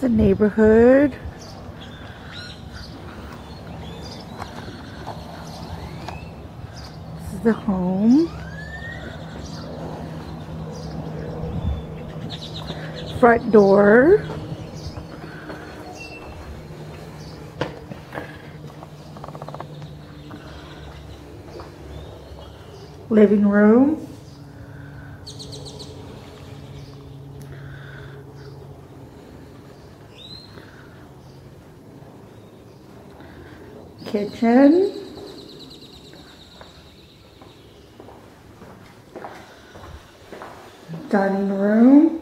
the neighborhood. This is the home. Front door. Living room. Kitchen. Dining room.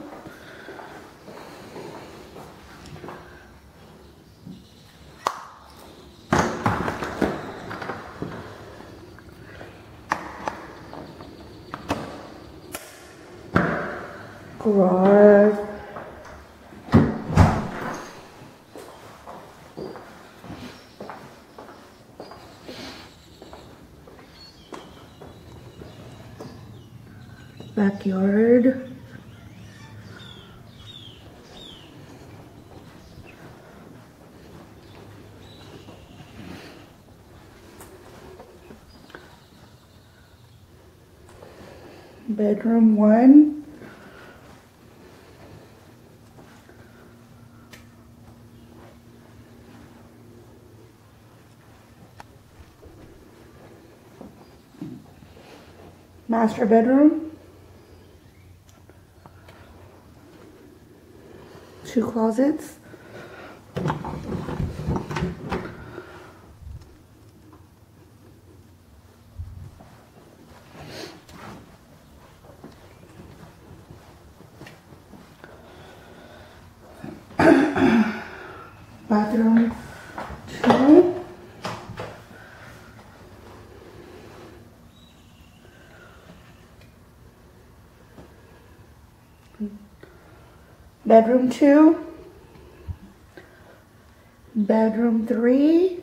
Garage. Backyard. Bedroom 1. Master bedroom. 2 closets. Bathroom 2. Bedroom 2. Bedroom 3.